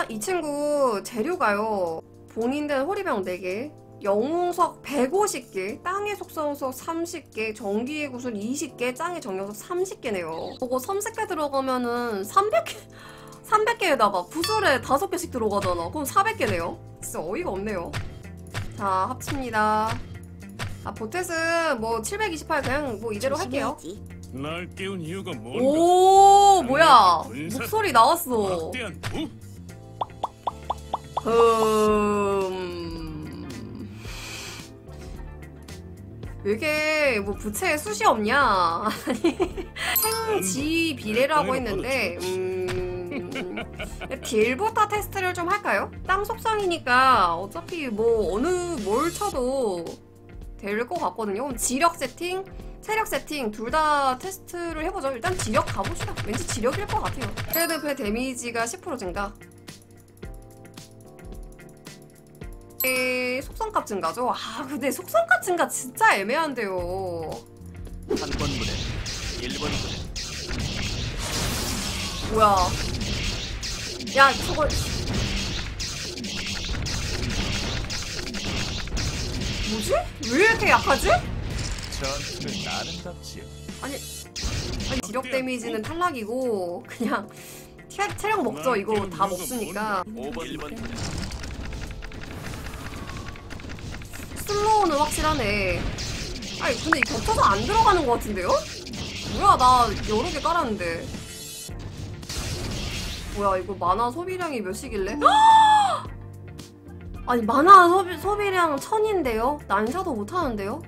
이 친구 재료가요. 봉인된 호리병 4개, 영웅석 150개, 땅의 속성석 30개, 전기의 구슬 20개, 짱의 정령석 30개네요. 저거 30개 들어가면은 300개에다가 구슬에 5개씩 들어가잖아. 그럼 400개네요. 진짜 어이가 없네요. 자, 합칩니다. 아, 보텟은 뭐 728 그냥 뭐 이대로 할게요. 날 깨운 이유가 뭔가? 오, 뭐야. 목소리 나왔어. 왜 이게 뭐 부채에 숱이 없냐? 아니, 생지 비례라고 했는데 딜부터 테스트를 좀 할까요? 땅 속성이니까 어차피 뭐 뭘 쳐도 될 것 같거든요. 그럼 지력 세팅, 체력 세팅 둘 다 테스트를 해보죠. 일단 지력 가봅시다. 왠지 지력일 것 같아요. 레드패 데미지가 10% 증가. 속성값 증가죠? 아, 근데 속성값 증가 진짜 애매한데요. 한 번 부대, 1번 부대. 뭐야. 야, 저거. 뭐지? 왜 이렇게 약하지? 전투는 아름답지요. 아니 지력 데미지는 탈락이고 그냥 체력 먹죠. 이거 다 먹으니까. 5번, 1번 부대. 슬로우는 확실하네. 아니 근데 이 겹쳐서 안 들어가는 것 같은데요? 뭐야, 나 여러 개 깔았는데. 뭐야, 이거 만화 소비량이 몇이길래? 아니 만화 소비량 1000인데요? 난샤도 못하는데요?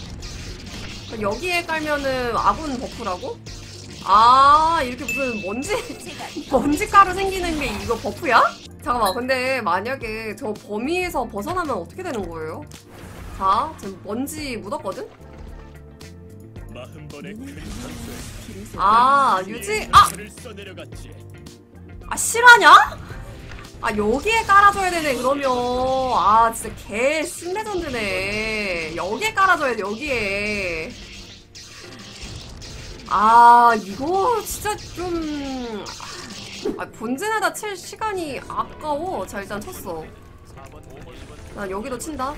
여기에 깔면은 아군 버프라고? 아, 이렇게 무슨 먼지 가루 생기는 게 이거 버프야? 잠깐만, 근데 만약에 저 범위에서 벗어나면 어떻게 되는 거예요? 자, 지금 먼지 묻었거든? 아, 유지? 아, 실화냐? 아, 여기에 깔아줘야 되네, 그러면. 아, 진짜 개 신레전드네. 여기에 깔아줘야 돼, 여기에. 아, 이거 진짜 좀. 아, 본진에다 칠 시간이 아까워. 자, 일단 쳤어. 난 여기도 친다.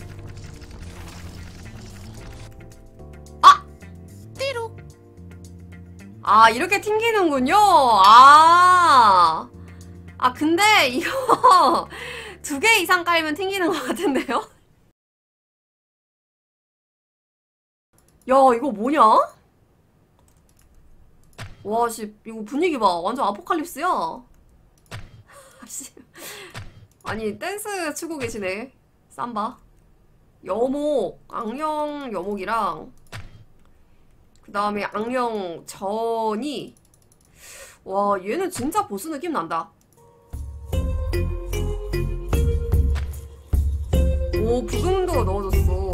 아! 띠룩. 아, 이렇게 튕기는군요. 아, 근데 이거 2개 이상 깔면 튕기는 것 같은데요? 야, 이거 뭐냐? 와, 씨, 이거 분위기 봐. 완전 아포칼립스야. 아니, 댄스 추고 계시네. 삼바. 여목, 악령 여목이랑 그 다음에 악령 전이. 와, 얘는 진짜 보스 느낌 난다. 오, 부금도 넣어줬어.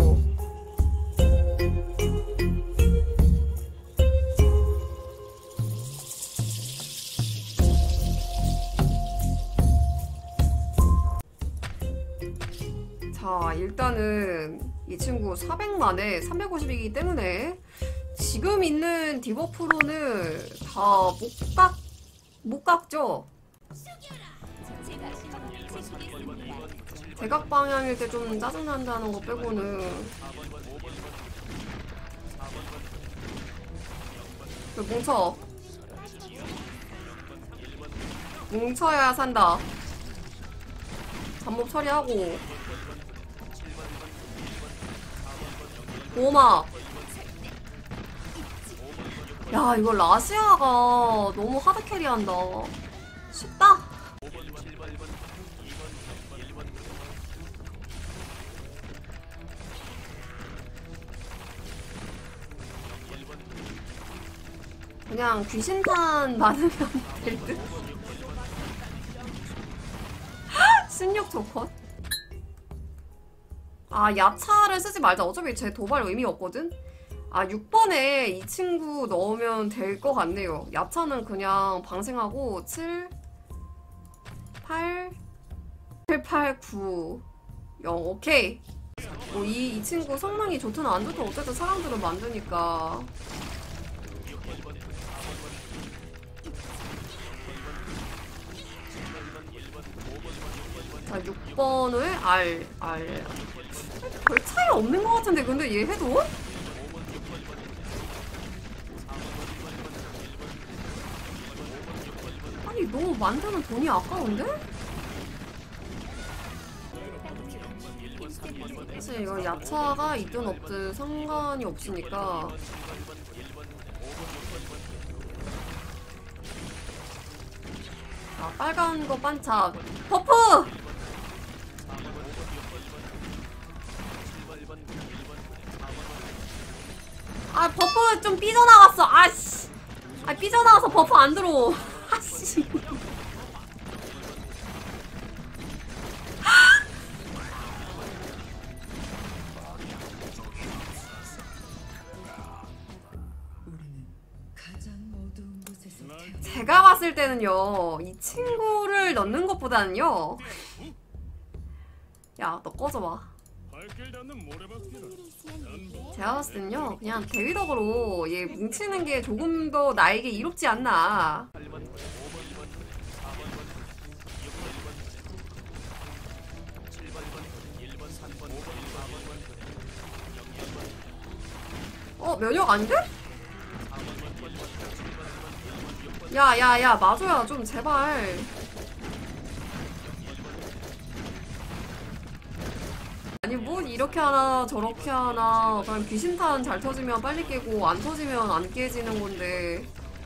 자, 일단은 이 친구 400만에 350이기 때문에 지금 있는 디버프로는 다 못 깎죠? 대각 방향일 때 좀 짜증난다는 거 빼고는. 뭉쳐야 산다. 잠복 처리하고. 보호막. 야, 이거 라시아가 너무 하드캐리한다. 쉽다. 그냥 귀신탄 많으면 될 듯? 16초 컷? 아, 야차를 쓰지 말자. 어차피 제 도발 의미 없거든? 아, 6번에 이 친구 넣으면 될 것 같네요. 야차는 그냥 방생하고 7, 8, 7, 8, 9, 0. 오케이. 뭐 이 친구 성능이 좋든 안 좋든 어쨌든 사람들은 만드니까. 6번을 R. 별 차이 없는 것 같은데, 근데 얘 해도? 아니, 너무 만드는 돈이 아까운데? 사실 이거 야차가 있든 없든 상관이 없으니까. 자, 빨간 거 반짝. 버프! 아, 버프 좀 삐져나갔어. 아씨. 아, 삐져나가서 버프 안 들어오. 아씨. 제가 봤을 때는요, 이 친구를 넣는 것보다는요, 야, 너 꺼져봐. 발길 닿는 모래바퀴라. 제가 봤을 때는요, 그냥 대위덕으로 얘 뭉치는 게 조금 더 나에게 이롭지 않나. 면역 안 돼? 야, 마조야, 좀 제발. 아니, 뭐 이렇게 하나 저렇게 하나. 그냥 귀신탄 잘 터지면 빨리 깨고 안 터지면 안 깨지는 건데.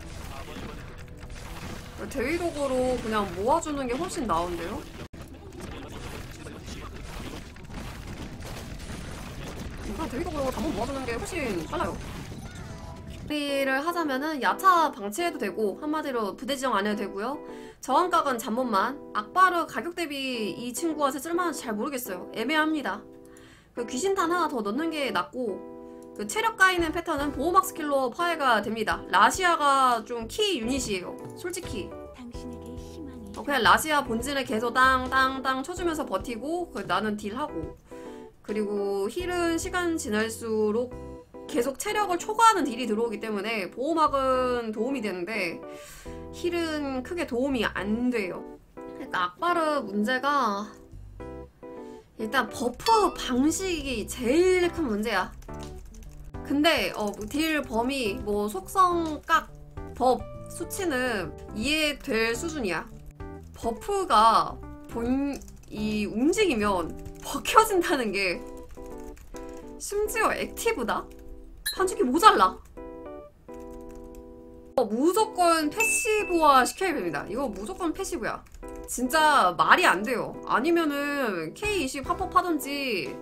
대위독으로 그냥 모아주는 게 훨씬 나은데요? 그냥 대위독으로 한번 모아주는 게 훨씬 빨라요. 를 하자면은 야차 방치해도 되고, 한마디로 부대 지정 안 해도 되고요. 저항각은 잠못만. 악바르 가격 대비 이 친구가 쓸만한지 잘 모르겠어요. 애매합니다. 그 귀신탄 하나 더 넣는 게 낫고, 그 체력 까이는 패턴은 보호막 스킬로 파해가 됩니다. 라시아가 좀 키 유닛이에요, 솔직히. 그냥 라시아 본진을 계속 땅땅땅 쳐주면서 버티고, 나는 딜하고, 그리고 힐은 시간 지날수록 계속 체력을 초과하는 딜이 들어오기 때문에 보호막은 도움이 되는데 힐은 크게 도움이 안 돼요. 그러니까 악바르 문제가 일단 버프 방식이 제일 큰 문제야. 근데 딜 범위, 뭐 속성 각, 법, 수치는 이해될 수준이야. 버프가 이 움직이면 벗겨진다는 게 심지어 액티브다? 반죽이 모자라. 무조건 패시브화 시켜야 됩니다. 이거 무조건 패시브야. 진짜 말이 안 돼요. 아니면은 K20 합법하던지.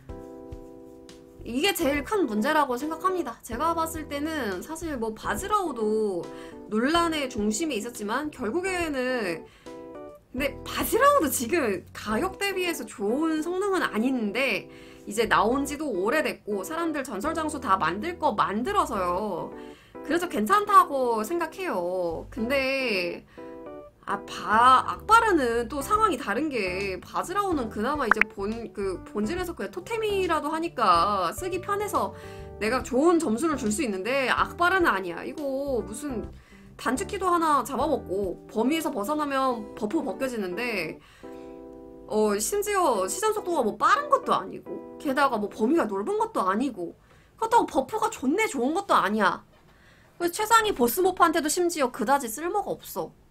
이게 제일 큰 문제라고 생각합니다. 제가 봤을 때는 사실 뭐 바즈라우도 논란의 중심에 있었지만 결국에는, 근데 바즈라우도 지금 가격 대비해서 좋은 성능은 아닌데 이제 나온 지도 오래됐고 사람들 전설 장수 다 만들 거 만들어서요. 그래서 괜찮다고 생각해요. 근데 악바르는 또 상황이 다른 게, 바즈라우는 그나마 이제 본질에서 그냥 토템이라도 하니까 쓰기 편해서 내가 좋은 점수를 줄 수 있는데, 악바르는 아니야. 이거 무슨 단축키도 하나 잡아먹고 범위에서 벗어나면 버프 벗겨지는데, 심지어 시전 속도가 뭐 빠른 것도 아니고, 게다가 뭐 범위가 넓은 것도 아니고, 그렇다고 버프가 좋네 좋은 것도 아니야. 최상위 보스모프한테도 심지어 그다지 쓸모가 없어.